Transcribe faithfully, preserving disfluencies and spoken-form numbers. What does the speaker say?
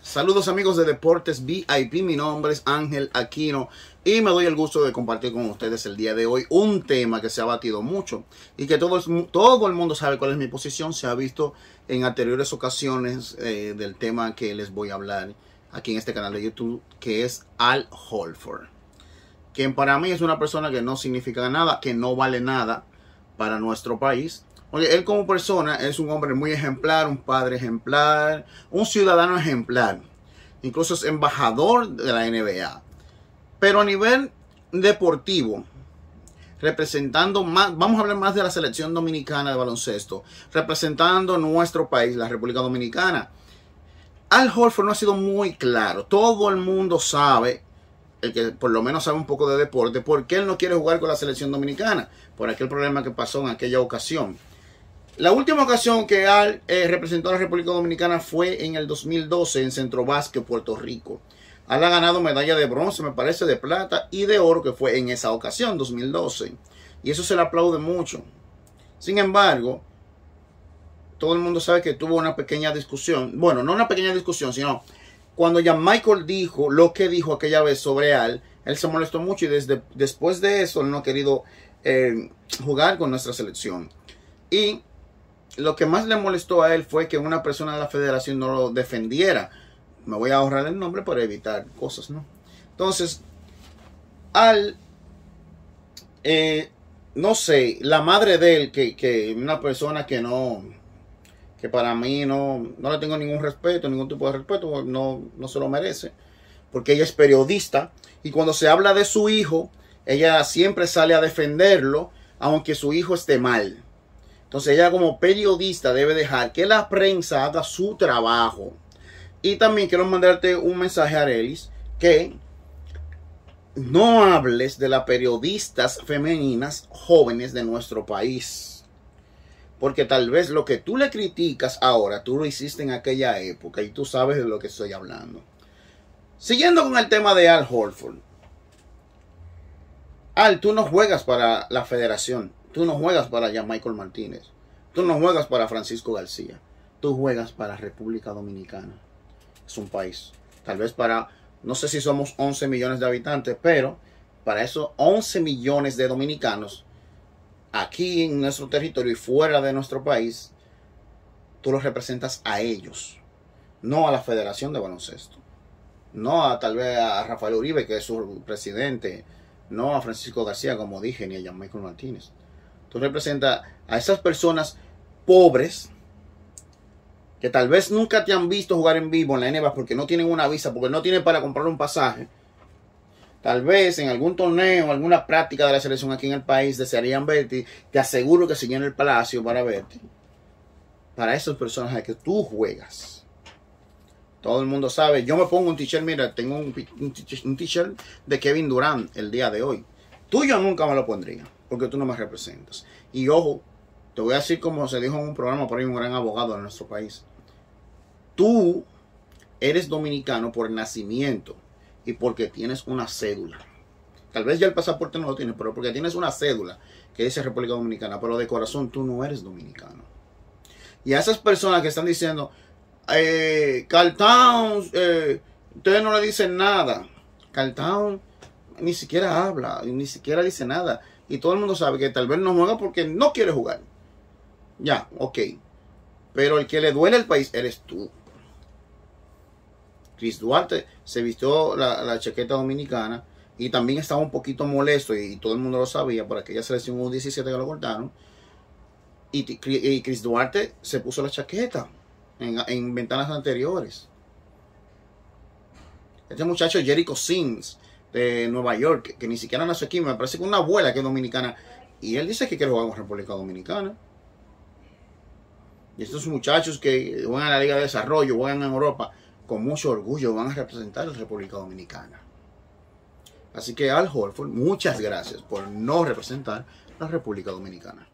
Saludos amigos de Deportes V I P, mi nombre es Ángel Aquino y me doy el gusto de compartir con ustedes el día de hoy un tema que se ha batido mucho y que todo, todo el mundo sabe cuál es mi posición. Se ha visto en anteriores ocasiones eh, del tema que les voy a hablar aquí en este canal de YouTube, que es Al Horford, quien para mí es una persona que no significa nada, que no vale nada para nuestro país. Oye, él como persona es un hombre muy ejemplar, un padre ejemplar, un ciudadano ejemplar. Incluso es embajador de la N B A. Pero a nivel deportivo, representando más, vamos a hablar más de la selección dominicana de baloncesto, representando nuestro país, la República Dominicana. Al Horford no ha sido muy claro. Todo el mundo sabe, el que por lo menos sabe un poco de deporte, por qué él no quiere jugar con la selección dominicana, por aquel problema que pasó en aquella ocasión. La última ocasión que Al eh, representó a la República Dominicana fue en el dos mil doce en Centro Básquet, Puerto Rico. Al ha ganado medalla de bronce, me parece, de plata y de oro, que fue en esa ocasión, dos mil doce. Y eso se le aplaude mucho. Sin embargo, todo el mundo sabe que tuvo una pequeña discusión. Bueno, no una pequeña discusión, sino cuando ya Michael dijo lo que dijo aquella vez sobre Al, él se molestó mucho y desde, después de eso él no ha querido eh, jugar con nuestra selección. Y lo que más le molestó a él fue que una persona de la federación no lo defendiera. Me voy a ahorrar el nombre para evitar cosas, ¿no? Entonces, Al, eh, no sé, la madre de él, que, que una persona que no, que para mí no, no le tengo ningún respeto, ningún tipo de respeto, no, no se lo merece, porque ella es periodista, y cuando se habla de su hijo, ella siempre sale a defenderlo, aunque su hijo esté mal. Entonces ella como periodista debe dejar que la prensa haga su trabajo. Y también quiero mandarte un mensaje a Arelis, que no hables de las periodistas femeninas jóvenes de nuestro país. Porque tal vez lo que tú le criticas ahora, tú lo hiciste en aquella época y tú sabes de lo que estoy hablando. Siguiendo con el tema de Al Horford. Al, tú no juegas para la federación. Tú no juegas para Jan Michael Martínez. Tú no juegas para Francisco García. Tú juegas para República Dominicana. Es un país. Tal vez para, no sé si somos once millones de habitantes, pero para esos once millones de dominicanos, aquí en nuestro territorio y fuera de nuestro país, tú los representas a ellos. No a la Federación de Baloncesto. No a tal vez a Rafael Uribe, que es su presidente. No a Francisco García, como dije, ni a Jan Michael Martínez. Tú representas a esas personas pobres que tal vez nunca te han visto jugar en vivo en la N B A porque no tienen una visa, porque no tienen para comprar un pasaje. Tal vez en algún torneo, alguna práctica de la selección aquí en el país desearían verte. Te aseguro que se llena el palacio para verte. Para esas personas a que tú juegas. Todo el mundo sabe. Yo me pongo un t-shirt, mira, tengo un, un t-shirt de Kevin Durant el día de hoy. Tú yo nunca me lo pondría, porque tú no me representas. Y ojo, te voy a decir como se dijo en un programa por ahí un gran abogado de nuestro país. Tú eres dominicano por nacimiento y porque tienes una cédula. Tal vez ya el pasaporte no lo tienes, pero porque tienes una cédula que dice República Dominicana, pero de corazón tú no eres dominicano. Y a esas personas que están diciendo, eh, Karl Towns, eh, ustedes no le dicen nada. Karl Towns ni siquiera habla, ni siquiera dice nada. Y todo el mundo sabe que tal vez no juega porque no quiere jugar. Ya, ok. Pero el que le duele al país eres tú. Chris Duarte se vistió la, la chaqueta dominicana y también estaba un poquito molesto y, y todo el mundo lo sabía por aquella selección U diecisiete que lo cortaron. Y, y Chris Duarte se puso la chaqueta en, en ventanas anteriores. Este muchacho Jericho Sims de Nueva York, que, que ni siquiera nació aquí, me parece que una abuela que es dominicana, y él dice que quiere jugar con República Dominicana. Y estos muchachos que juegan a la Liga de Desarrollo, juegan en Europa, con mucho orgullo van a representar a la República Dominicana. Así que Al Horford, muchas gracias por no representar a la República Dominicana.